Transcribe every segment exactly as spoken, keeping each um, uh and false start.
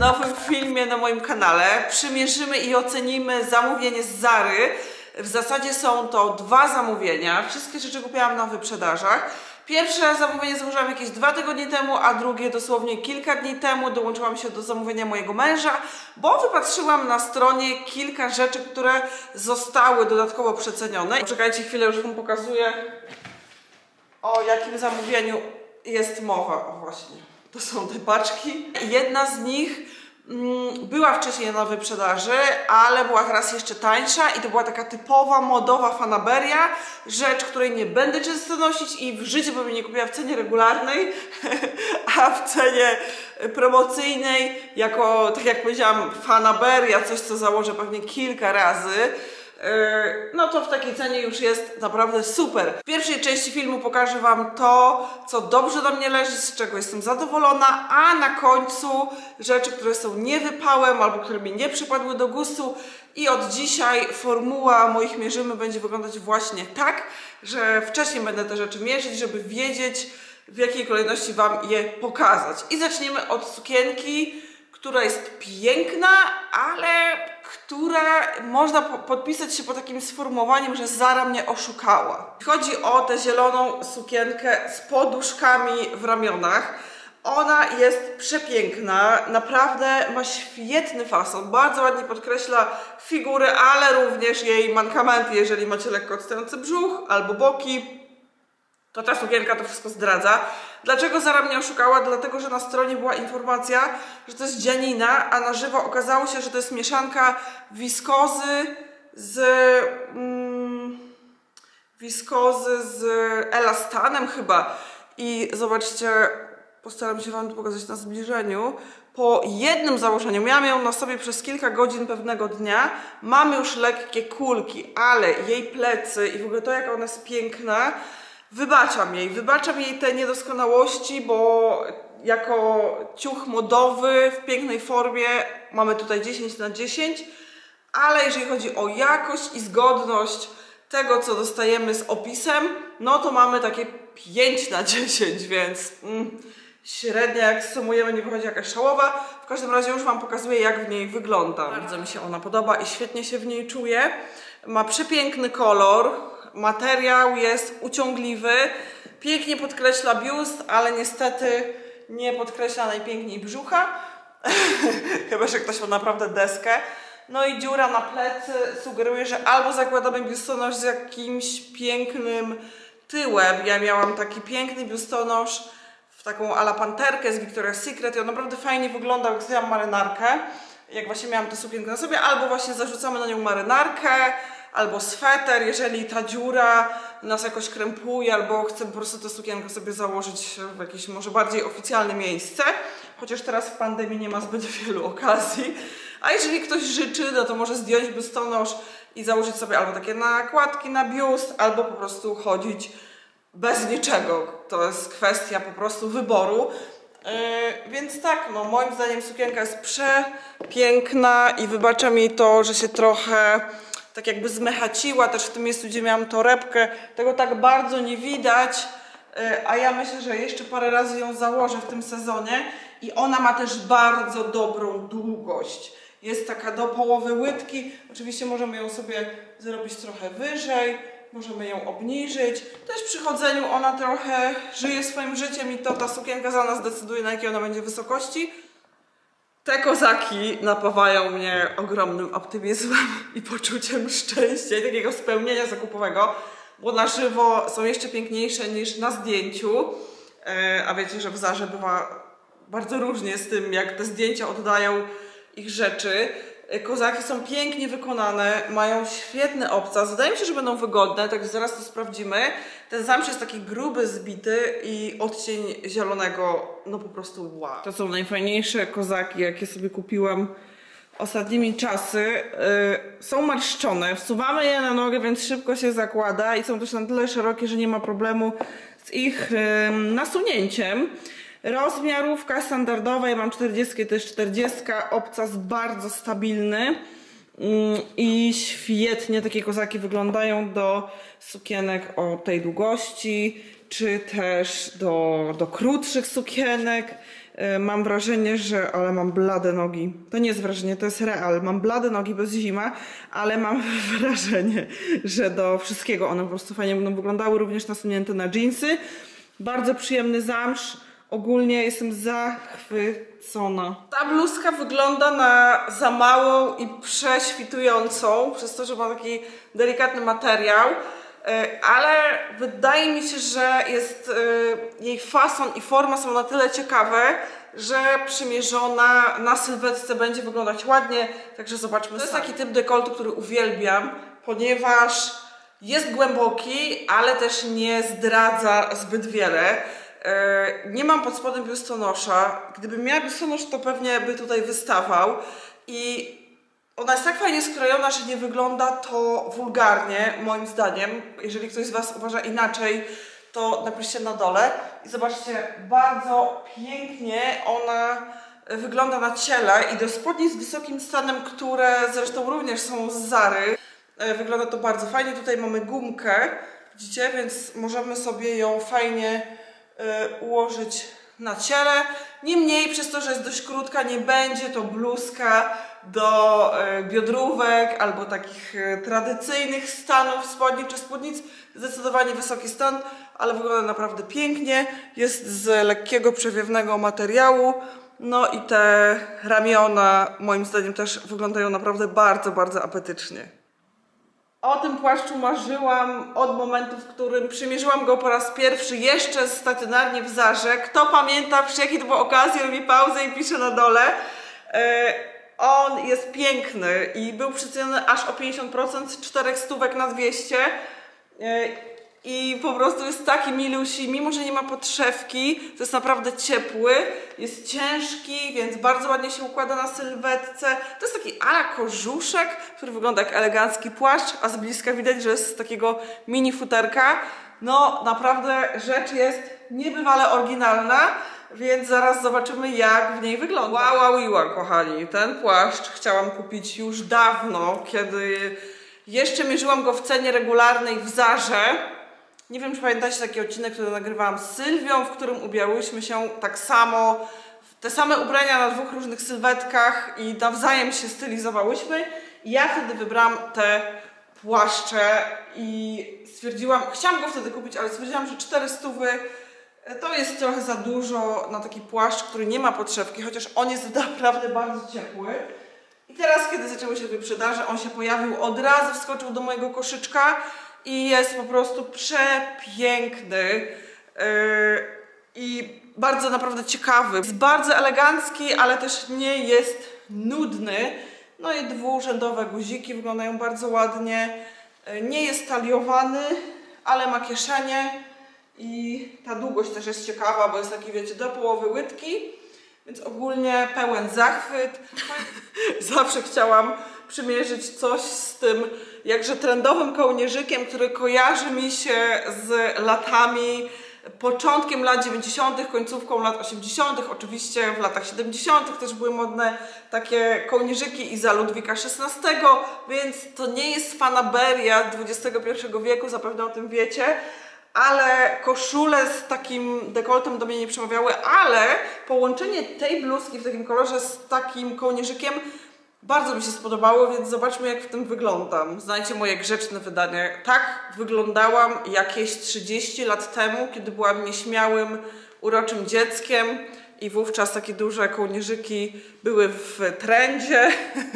nowym filmie na moim kanale. Przymierzymy i ocenimy zamówienie z Zary. W zasadzie są to dwa zamówienia. Wszystkie rzeczy kupiłam na wyprzedażach. Pierwsze zamówienie złożyłam jakieś dwa tygodnie temu, a drugie dosłownie kilka dni temu. Dołączyłam się do zamówienia mojego męża, bo wypatrzyłam na stronie kilka rzeczy, które zostały dodatkowo przecenione. Poczekajcie chwilę, już wam pokazuję, o jakim zamówieniu jest mowa. O właśnie, to są te paczki. Jedna z nich mm, była wcześniej na wyprzedaży, ale była teraz jeszcze tańsza i to była taka typowa, modowa fanaberia. Rzecz, której nie będę często nosić i w życiu bym jej nie kupiła w cenie regularnej, a w cenie promocyjnej, jako, tak jak powiedziałam, fanaberia, coś co założę pewnie kilka razy. No to w takiej cenie już jest naprawdę super. W pierwszej części filmu pokażę wam to, co dobrze do mnie leży, z czego jestem zadowolona, a na końcu rzeczy, które są niewypałem albo które mi nie przypadły do gustu. I od dzisiaj formuła moich mierzymy będzie wyglądać właśnie tak, że wcześniej będę te rzeczy mierzyć, żeby wiedzieć, w jakiej kolejności wam je pokazać. I zaczniemy od sukienki, która jest piękna, ale która można po podpisać się pod takim sformułowaniem, że Zara mnie oszukała. Chodzi o tę zieloną sukienkę z poduszkami w ramionach. Ona jest przepiękna, naprawdę ma świetny fason, bardzo ładnie podkreśla figurę, ale również jej mankamenty, jeżeli macie lekko odstający brzuch albo boki. To ta sukienka to wszystko zdradza. Dlaczego Zara mnie oszukała? Dlatego, że na stronie była informacja, że to jest dzianina, a na żywo okazało się, że to jest mieszanka wiskozy z... Mm, wiskozy z elastanem chyba. I zobaczcie, postaram się wam to pokazać na zbliżeniu. Po jednym założeniu, miałam ją na sobie przez kilka godzin pewnego dnia, mamy już lekkie kulki, ale jej plecy i w ogóle to, jak ona jest piękna, wybaczam jej, wybaczam jej te niedoskonałości, bo jako ciuch modowy w pięknej formie mamy tutaj dziesięć na dziesięć, ale jeżeli chodzi o jakość i zgodność tego, co dostajemy z opisem, no to mamy takie pięć na dziesięć, więc mm, średnia, jak sumujemy, nie wychodzi jakaś szałowa. W każdym razie już wam pokazuję, jak w niej wygląda. Bardzo mi się ona podoba i świetnie się w niej czuję. Ma przepiękny kolor. Materiał jest uciągliwy, pięknie podkreśla biust, ale niestety nie podkreśla najpiękniej brzucha. Chyba że ktoś ma naprawdę deskę. No i dziura na plecy sugeruje, że albo zakładamy biustonosz z jakimś pięknym tyłem. Ja miałam taki piękny biustonosz w taką ala panterkę z Victoria's Secret i on naprawdę fajnie wyglądał, jak zdjęłam marynarkę. Jak właśnie miałam tę sukienkę na sobie, albo właśnie zarzucamy na nią marynarkę, albo sweter, jeżeli ta dziura nas jakoś krępuje, albo chcę po prostu tę sukienkę sobie założyć w jakieś może bardziej oficjalne miejsce, chociaż teraz w pandemii nie ma zbyt wielu okazji. A jeżeli ktoś życzy, no to może zdjąć biustonosz i założyć sobie albo takie nakładki na biust, albo po prostu chodzić bez niczego. To jest kwestia po prostu wyboru. Yy, więc tak, no moim zdaniem sukienka jest przepiękna i wybaczam jej to, że się trochę tak jakby zmechaciła, też w tym miejscu, gdzie miałam torebkę, tego tak bardzo nie widać, a ja myślę, że jeszcze parę razy ją założę w tym sezonie i ona ma też bardzo dobrą długość. Jest taka do połowy łydki, oczywiście możemy ją sobie zrobić trochę wyżej, możemy ją obniżyć. Też przy chodzeniu ona trochę żyje swoim życiem i to ta sukienka za nas decyduje, na jakiej ona będzie wysokości. Te kozaki napawają mnie ogromnym optymizmem i poczuciem szczęścia i takiego spełnienia zakupowego, bo na żywo są jeszcze piękniejsze niż na zdjęciu. A wiecie, że w Zarze bywa bardzo różnie z tym, jak te zdjęcia oddają ich rzeczy. Kozaki są pięknie wykonane, mają świetny obcas. Wydaje mi się, że będą wygodne, także zaraz to sprawdzimy. Ten zamsz jest taki gruby, zbity i odcień zielonego, no po prostu wow. To są najfajniejsze kozaki, jakie sobie kupiłam ostatnimi czasy. Yy, są marszczone, wsuwamy je na nogę, więc szybko się zakłada i są też na tyle szerokie, że nie ma problemu z ich yy, nasunięciem. Rozmiarówka standardowa, ja mam czterdzieści, to jest czterdzieści, obcas bardzo stabilny i świetnie takie kozaki wyglądają do sukienek o tej długości. czy też do, do krótszych sukienek. Mam wrażenie, że... ale mam blade nogi. To nie jest wrażenie, to jest real. Mam blade nogi, bo jest zima, ale mam wrażenie, że do wszystkiego one po prostu fajnie będą wyglądały. Również nasunięte na dżinsy. Bardzo przyjemny zamsz. Ogólnie jestem zachwycona. Ta bluzka wygląda na za małą i prześwitującą, przez to, że ma taki delikatny materiał. Ale wydaje mi się, że jest jej fason i forma są na tyle ciekawe, że przymierzona na sylwetce będzie wyglądać ładnie, także zobaczmy. To jest taki typ dekoltu, który uwielbiam, ponieważ jest głęboki, ale też nie zdradza zbyt wiele. Nie mam pod spodem biustonosza. Gdybym miała biustonosz, to pewnie by tutaj wystawał. I ona jest tak fajnie skrojona, że nie wygląda to wulgarnie, moim zdaniem. Jeżeli ktoś z Was uważa inaczej, to napiszcie na dole. I zobaczcie, bardzo pięknie ona wygląda na ciele i do spodni z wysokim stanem, które zresztą również są z Zary. Wygląda to bardzo fajnie. Tutaj mamy gumkę, widzicie, więc możemy sobie ją fajnie y, ułożyć na ciele. Niemniej, przez to, że jest dość krótka, nie będzie to bluzka do y, biodrówek albo takich y, tradycyjnych stanów spodni czy spódnic. Zdecydowanie wysoki stan, ale wygląda naprawdę pięknie. Jest z lekkiego, przewiewnego materiału. No i te ramiona moim zdaniem też wyglądają naprawdę bardzo, bardzo apetycznie. O tym płaszczu marzyłam od momentu, w którym przymierzyłam go po raz pierwszy jeszcze stacjonarnie w Zarze. Kto pamięta, przy jakiej to była okazji, robi pauzę i pisze na dole. Yy, on jest piękny i był przeceniony aż o pięćdziesiąt procent z czterech stówek na dwieście. Yy, I po prostu jest taki milusi, mimo że nie ma podszewki, to jest naprawdę ciepły, jest ciężki, więc bardzo ładnie się układa na sylwetce. To jest taki ala kożuszek, który wygląda jak elegancki płaszcz, a z bliska widać, że jest z takiego mini futerka. No naprawdę rzecz jest niebywale oryginalna, więc zaraz zobaczymy, jak w niej wygląda. Wow, wow, wow, kochani, ten płaszcz chciałam kupić już dawno, kiedy jeszcze mierzyłam go w cenie regularnej w Zarze. Nie wiem, czy pamiętacie taki odcinek, który nagrywałam z Sylwią, w którym ubiałyśmy się tak samo, te same ubrania na dwóch różnych sylwetkach i nawzajem się stylizowałyśmy. I ja wtedy wybrałam te płaszcze i stwierdziłam, chciałam go wtedy kupić, ale stwierdziłam, że cztery stówy to jest trochę za dużo na taki płaszcz, który nie ma podszewki, chociaż on jest naprawdę bardzo ciepły. I teraz, kiedy zaczęły się wyprzedaże, on się pojawił, od razu wskoczył do mojego koszyczka. I jest po prostu przepiękny yy, i bardzo naprawdę ciekawy. Jest bardzo elegancki, ale też nie jest nudny. No i dwurzędowe guziki wyglądają bardzo ładnie. Yy, nie jest taliowany, ale ma kieszenie i ta długość też jest ciekawa, bo jest taki, wiecie, do połowy łydki. Więc ogólnie pełen zachwyt. Zawsze chciałam przymierzyć coś z tym jakże trendowym kołnierzykiem, który kojarzy mi się z latami, początkiem lat dziewięćdziesiątych, końcówką lat osiemdziesiątych. Oczywiście w latach siedemdziesiątych też były modne takie kołnierzyki i za Ludwika szesnastego, więc to nie jest fanaberia dwudziestego pierwszego wieku, zapewne o tym wiecie. Ale koszule z takim dekoltem do mnie nie przemawiały, ale połączenie tej bluzki w takim kolorze z takim kołnierzykiem bardzo mi się spodobało, więc zobaczmy, jak w tym wyglądam. Znajdźcie moje grzeczne wydanie. Tak wyglądałam jakieś trzydzieści lat temu, kiedy byłam nieśmiałym, uroczym dzieckiem i wówczas takie duże kołnierzyki były w trendzie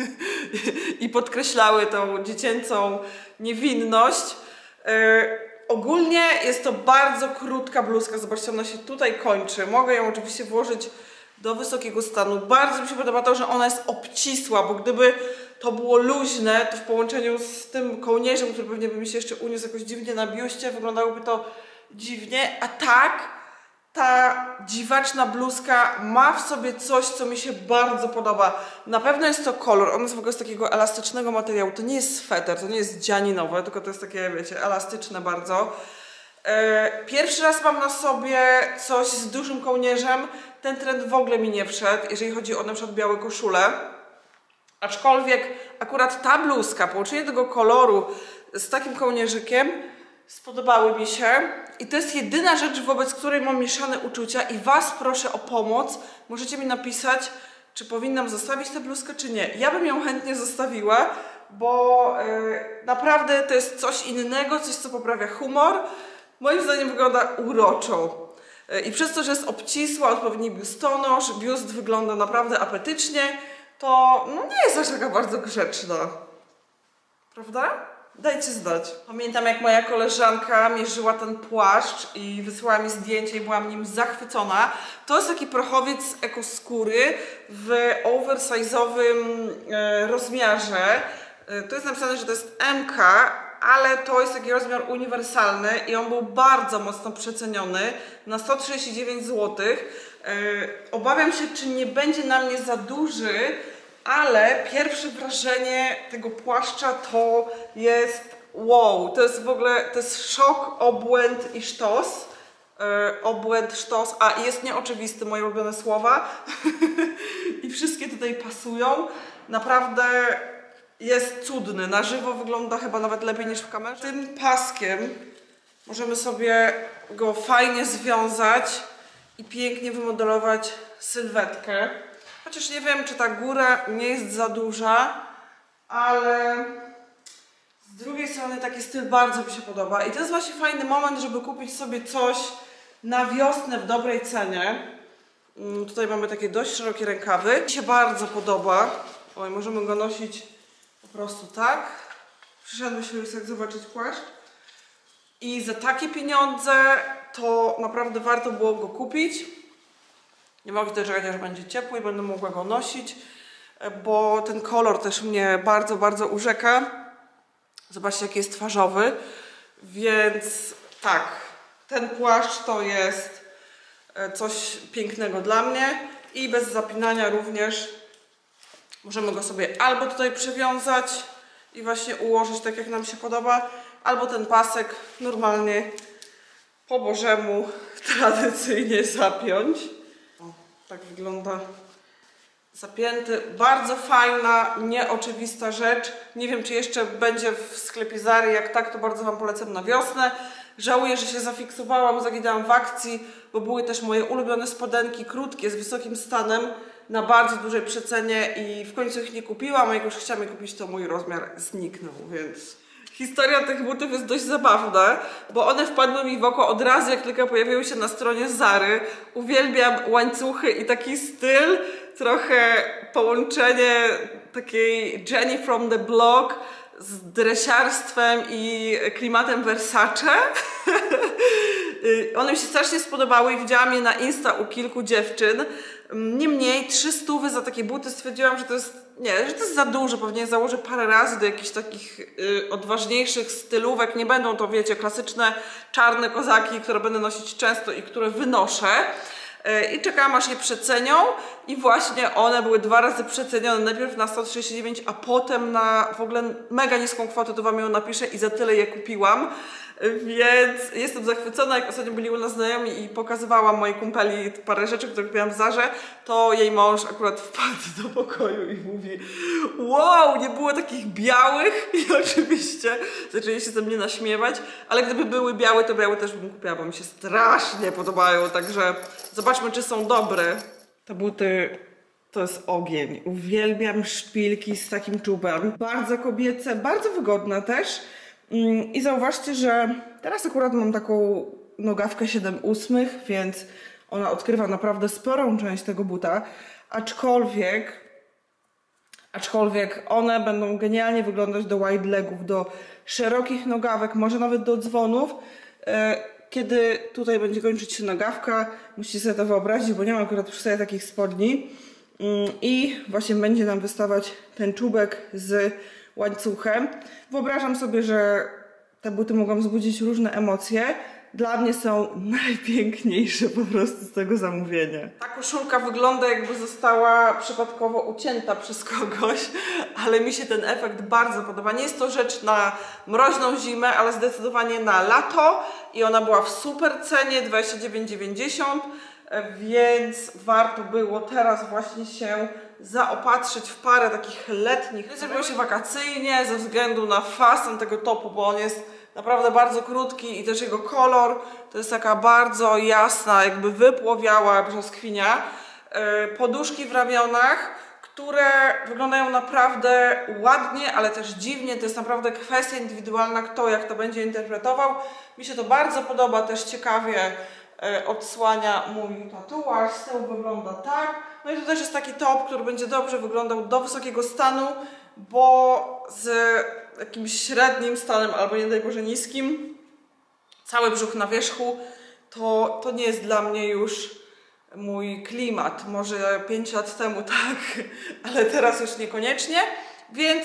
i podkreślały tą dziecięcą niewinność. Yy, Ogólnie jest to bardzo krótka bluzka, zobaczcie, ona się tutaj kończy. Mogę ją oczywiście włożyć do wysokiego stanu. Bardzo mi się podoba to, że ona jest obcisła, bo gdyby to było luźne, to w połączeniu z tym kołnierzem, który pewnie by mi się jeszcze uniósł jakoś dziwnie na biuście, wyglądałoby to dziwnie, a tak ta dziwaczna bluzka ma w sobie coś, co mi się bardzo podoba. Na pewno jest to kolor, on jest w ogóle z takiego elastycznego materiału. To nie jest sweter, to nie jest dzianinowe, tylko to jest takie, wiecie, elastyczne bardzo. Pierwszy raz mam na sobie coś z dużym kołnierzem. Ten trend w ogóle mi nie wszedł, jeżeli chodzi o na przykład białe koszule. Aczkolwiek akurat ta bluzka, połączenie tego koloru z takim kołnierzykiem spodobały mi się. I to jest jedyna rzecz, wobec której mam mieszane uczucia i Was proszę o pomoc. Możecie mi napisać, czy powinnam zostawić tę bluzkę, czy nie. Ja bym ją chętnie zostawiła, bo yy, naprawdę to jest coś innego, coś, co poprawia humor. Moim zdaniem wygląda uroczo. Yy, I przez to, że jest obcisła, odpowiedni biustonosz, biust wygląda naprawdę apetycznie, to no, nie jest aż taka bardzo grzeczna. Prawda? Dajcie znać. Pamiętam, jak moja koleżanka mierzyła ten płaszcz i wysyłała mi zdjęcie i byłam nim zachwycona. To jest taki prochowiec z ekoskóry w oversize'owym e, rozmiarze. E, to jest napisane, że to jest M K, ale to jest taki rozmiar uniwersalny i on był bardzo mocno przeceniony na sto trzydzieści dziewięć złotych. E, obawiam się, czy nie będzie na mnie za duży, ale pierwsze wrażenie tego płaszcza to jest wow, to jest w ogóle, to jest szok, obłęd i sztos. Yy, obłęd, sztos, a jest nieoczywisty, moje ulubione słowa. I wszystkie tutaj pasują. Naprawdę jest cudny. Na żywo wygląda chyba nawet lepiej niż w kamerze. Tym paskiem możemy sobie go fajnie związać i pięknie wymodelować sylwetkę. Chociaż nie wiem, czy ta góra nie jest za duża, ale z drugiej strony taki styl bardzo mi się podoba. I to jest właśnie fajny moment, żeby kupić sobie coś na wiosnę w dobrej cenie. Tutaj mamy takie dość szerokie rękawy. Mi się bardzo podoba. Oj, możemy go nosić po prostu tak. Przyszedłem się już tak zobaczyć płaszcz. I za takie pieniądze to naprawdę warto było go kupić. Nie mogę też czekać, aż będzie ciepły i będę mogła go nosić, bo ten kolor też mnie bardzo, bardzo urzeka. Zobaczcie, jaki jest twarzowy. Więc tak, ten płaszcz to jest coś pięknego dla mnie i bez zapinania również możemy go sobie albo tutaj przywiązać i właśnie ułożyć tak, jak nam się podoba, albo ten pasek normalnie po bożemu tradycyjnie zapiąć. Tak wygląda zapięty. Bardzo fajna, nieoczywista rzecz. Nie wiem, czy jeszcze będzie w sklepie Zary. Jak tak, to bardzo Wam polecam na wiosnę. Żałuję, że się zafiksowałam, zagidałam w akcji, bo były też moje ulubione spodenki krótkie z wysokim stanem na bardzo dużej przecenie i w końcu ich nie kupiłam, a jak już chciałam je kupić, to mój rozmiar zniknął, więc... Historia tych butów jest dość zabawna, bo one wpadły mi w oko od razu, jak tylko pojawiły się na stronie Zary. Uwielbiam łańcuchy i taki styl, trochę połączenie takiej Jenny from the Block z dresiarstwem i klimatem Versace. One mi się strasznie spodobały i widziałam je na Insta u kilku dziewczyn. Niemniej trzy stówy za takie buty stwierdziłam, że to jest, nie, że to jest za dużo. Pewnie założę parę razy do jakichś takich y, odważniejszych stylówek. Nie będą to, wiecie, klasyczne czarne kozaki, które będę nosić często i które wynoszę. Y, I czekałam, aż je przecenią i właśnie one były dwa razy przecenione. Najpierw na sto trzydzieści dziewięć, a potem na w ogóle mega niską kwotę, to Wam ją napiszę i za tyle je kupiłam. Więc jestem zachwycona, jak ostatnio byli u nas znajomi i pokazywałam mojej kumpeli parę rzeczy, które kupiłam w Zarze, to jej mąż akurat wpadł do pokoju i mówi: wow, nie było takich białych, i oczywiście zaczęli się ze mnie naśmiewać, ale gdyby były białe, to białe też bym kupiła, bo mi się strasznie podobają, także zobaczmy, czy są dobre. Te buty to jest ogień. Uwielbiam szpilki z takim czubem. Bardzo kobiece, bardzo wygodne też. I zauważcie, że teraz akurat mam taką nogawkę siedem ósmych, więc ona odkrywa naprawdę sporą część tego buta, aczkolwiek, aczkolwiek one będą genialnie wyglądać do wide legów, do szerokich nogawek, może nawet do dzwonów. Kiedy tutaj będzie kończyć się nogawka, musicie sobie to wyobrazić, bo nie mam akurat przy sobie takich spodni. I właśnie będzie nam wystawać ten czubek z łańcuchem. Wyobrażam sobie, że te buty mogą wzbudzić różne emocje. Dla mnie są najpiękniejsze po prostu z tego zamówienia. Ta koszulka wygląda, jakby została przypadkowo ucięta przez kogoś, ale mi się ten efekt bardzo podoba. Nie jest to rzecz na mroźną zimę, ale zdecydowanie na lato i ona była w super cenie, dwadzieścia dziewięć dziewięćdziesiąt, więc warto było teraz właśnie się zaopatrzyć w parę takich letnich. Zrobiło się wakacyjnie ze względu na fason tego topu, bo on jest naprawdę bardzo krótki i też jego kolor to jest taka bardzo jasna, jakby wypłowiała brzoskwinia. Poduszki w ramionach, które wyglądają naprawdę ładnie, ale też dziwnie. To jest naprawdę kwestia indywidualna, kto jak to będzie interpretował. Mi się to bardzo podoba, też ciekawie odsłania mój tatuaż. Z tyłu wygląda tak. No i to też jest taki top, który będzie dobrze wyglądał do wysokiego stanu, bo z jakimś średnim stanem, albo nie daj Boże niskim, cały brzuch na wierzchu, to, to nie jest dla mnie już mój klimat. Może pięć lat temu tak, ale teraz już niekoniecznie. Więc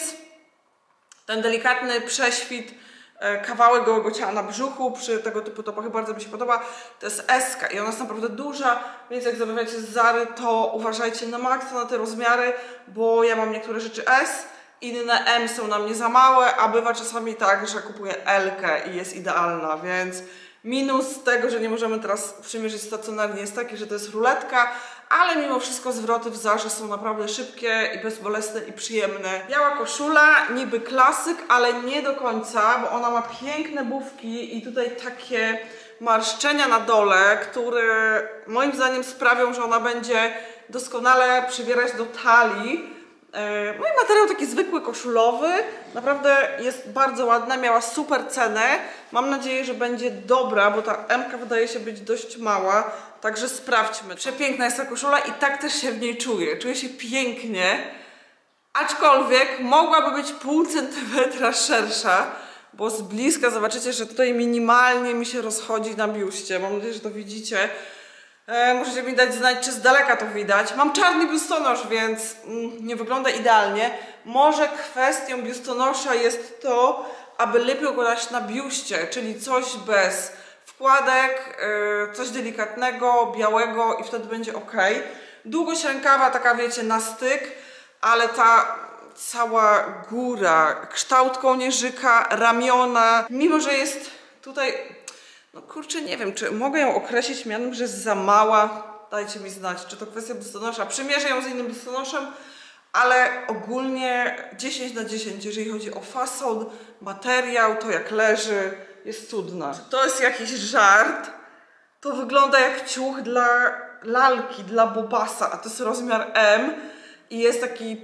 ten delikatny prześwit, kawałek gołego ciała na brzuchu przy tego typu topach bardzo mi się podoba. To jest eska i ona jest naprawdę duża, więc jak zamawiacie z Zary, to uważajcie na maksa na te rozmiary, bo ja mam niektóre rzeczy S, inne M są na mnie za małe, a bywa czasami tak, że kupuję L-kę i jest idealna, więc minus tego, że nie możemy teraz przymierzyć stacjonarnie jest taki, że to jest ruletka, ale mimo wszystko zwroty w Zarze są naprawdę szybkie i bezbolesne i przyjemne. Biała koszula, niby klasyk, ale nie do końca, bo ona ma piękne bufki i tutaj takie marszczenia na dole, które moim zdaniem sprawią, że ona będzie doskonale przybierać do talii. No i materiał taki zwykły, koszulowy, naprawdę jest bardzo ładna, miała super cenę. Mam nadzieję, że będzie dobra, bo ta M-ka wydaje się być dość mała, także sprawdźmy. Przepiękna jest ta koszula i tak też się w niej czuję. Czuję się pięknie, aczkolwiek mogłaby być pół centymetra szersza, bo z bliska zobaczycie, że tutaj minimalnie mi się rozchodzi na biuście. Mam nadzieję, że to widzicie. E, możecie mi dać znać, czy z daleka to widać. Mam czarny biustonosz, więc mm, nie wygląda idealnie. Może kwestią biustonosza jest to, aby lepiej układać na biuście, czyli coś bez wkładek, e, coś delikatnego, białego i wtedy będzie ok. Długość rękawa, taka wiecie, na styk, ale ta cała góra, kształt kołnierzyka, ramiona, mimo że jest tutaj... No kurczę, nie wiem, czy mogę ją określić mianem, że jest za mała. Dajcie mi znać, czy to kwestia biustonosza. Przymierzę ją z innym biustonoszem, ale ogólnie dziesięć na dziesięć, jeżeli chodzi o fason, materiał, to jak leży, jest cudna. Czy to jest jakiś żart? To wygląda jak ciuch dla lalki, dla Bobasa, a to jest rozmiar M i jest taki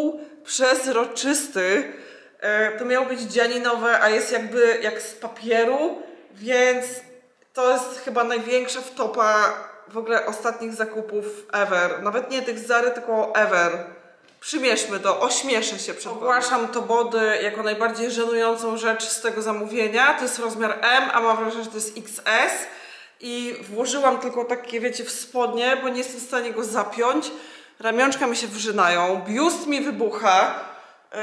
półprzezroczysty. To miało być dzianinowe, a jest jakby jak z papieru. Więc to jest chyba największa wtopa w ogóle ostatnich zakupów ever. Nawet nie tych z Zary, tylko ever. Przymierzmy to, ośmieszę się przed wami. Ogłaszam to body jako najbardziej żenującą rzecz z tego zamówienia. To jest rozmiar M, a mam wrażenie, że to jest X S. I włożyłam tylko takie, wiecie, w spodnie, bo nie jestem w stanie go zapiąć. Ramionczka mi się wrzynają, biust mi wybucha. Yy...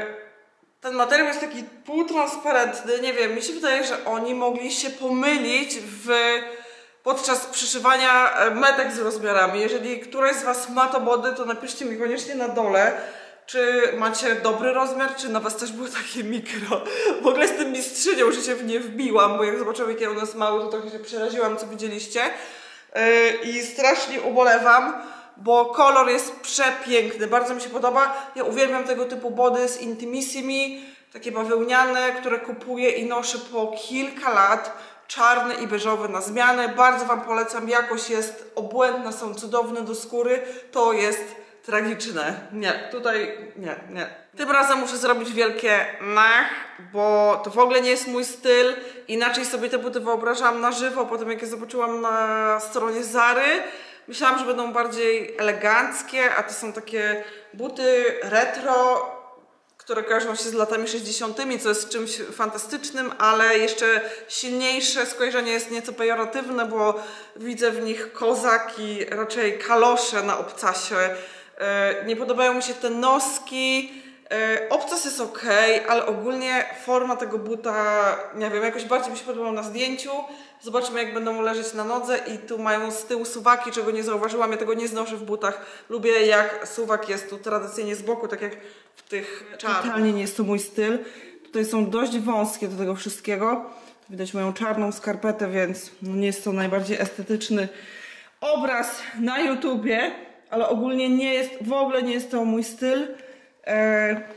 Ten materiał jest taki półtransparentny, nie wiem, mi się wydaje, że oni mogli się pomylić w, podczas przyszywania metek z rozmiarami. Jeżeli któraś z Was ma to body, to napiszcie mi koniecznie na dole, czy macie dobry rozmiar, czy na Was też było takie mikro. W ogóle z tym mistrzynią, że się w nie wbiłam, bo jak zobaczyłam, jakie one jest małe, to trochę się przeraziłam, co widzieliście. Yy, I strasznie ubolewam, bo kolor jest przepiękny, bardzo mi się podoba. Ja uwielbiam tego typu body z Intimissimi, takie bawełniane, które kupuję i noszę po kilka lat. Czarny i beżowy na zmianę. Bardzo Wam polecam, jakość jest obłędna, są cudowne do skóry. To jest tragiczne. Nie, tutaj nie, nie. Tym razem muszę zrobić wielkie nach, bo to w ogóle nie jest mój styl. Inaczej sobie te buty wyobrażałam na żywo, potem jak je zobaczyłam na stronie Zary. Myślałam, że będą bardziej eleganckie, a to są takie buty retro, które kojarzą się z latami sześćdziesiątymi, co jest czymś fantastycznym, ale jeszcze silniejsze skojarzenie jest nieco pejoratywne, bo widzę w nich kozaki, raczej kalosze na obcasie. Nie podobają mi się te noski. Obcas jest ok, ale ogólnie forma tego buta, nie wiem, jakoś bardziej mi się podobał na zdjęciu. Zobaczymy, jak będą leżeć na nodze i tu mają z tyłu suwaki, czego nie zauważyłam. Ja tego nie znoszę w butach. Lubię, jak suwak jest tu tradycyjnie z boku, tak jak w tych czarnych. Totalnie nie jest to mój styl. Tutaj są dość wąskie do tego wszystkiego. Widać moją czarną skarpetę, więc no nie jest to najbardziej estetyczny obraz na YouTubie, ale ogólnie nie jest, w ogóle nie jest to mój styl. Eee,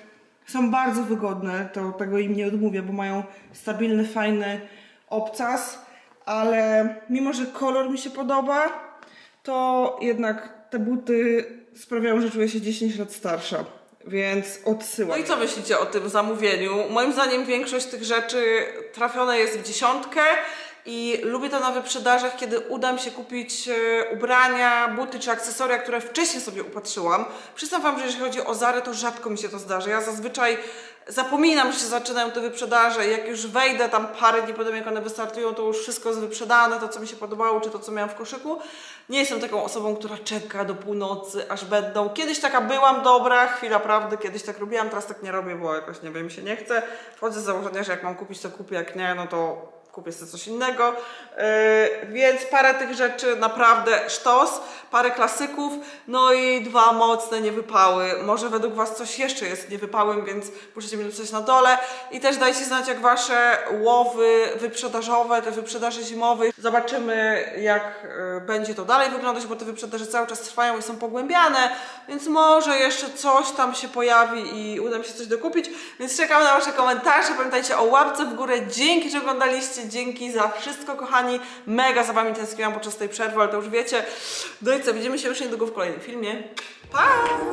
Są bardzo wygodne, to tego im nie odmówię, bo mają stabilny, fajny obcas, ale mimo, że kolor mi się podoba, to jednak te buty sprawiają, że czuję się dziesięć lat starsza, więc odsyłam. No i co myślicie o tym zamówieniu? Moim zdaniem większość tych rzeczy trafione jest w dziesiątkę i lubię to na wyprzedażach, kiedy uda mi się kupić ubrania, buty czy akcesoria, które wcześniej sobie upatrzyłam. Przyznam wam, że jeżeli chodzi o Zarę, to rzadko mi się to zdarza. Ja zazwyczaj zapominam, że się zaczynają te wyprzedaże i jak już wejdę tam parę dni potem, jak one wystartują, to już wszystko jest wyprzedane, to co mi się podobało, czy to co miałam w koszyku. Nie jestem taką osobą, która czeka do północy, aż będą. Kiedyś taka byłam dobra, chwila prawdy, kiedyś tak robiłam, teraz tak nie robię, bo jakoś nie wiem, mi się nie chce. Wchodzę z założenia, że jak mam kupić, to kupię, jak nie, no to kupię sobie coś innego, yy, więc parę tych rzeczy naprawdę sztos, parę klasyków, no i dwa mocne niewypały. Może według was coś jeszcze jest niewypałym, więc możecie mi napisać na dole i też dajcie znać, jak wasze łowy wyprzedażowe, te wyprzedaże zimowe. Zobaczymy, jak yy, będzie to dalej wyglądać, bo te wyprzedaże cały czas trwają i są pogłębiane, więc może jeszcze coś tam się pojawi i uda mi się coś dokupić, więc czekam na wasze komentarze. Pamiętajcie o łapce w górę, dzięki, że oglądaliście. Dzięki za wszystko, kochani. Mega za wami tęskniłam podczas tej przerwy, ale to już wiecie. No i co, widzimy się już niedługo w kolejnym filmie. Pa!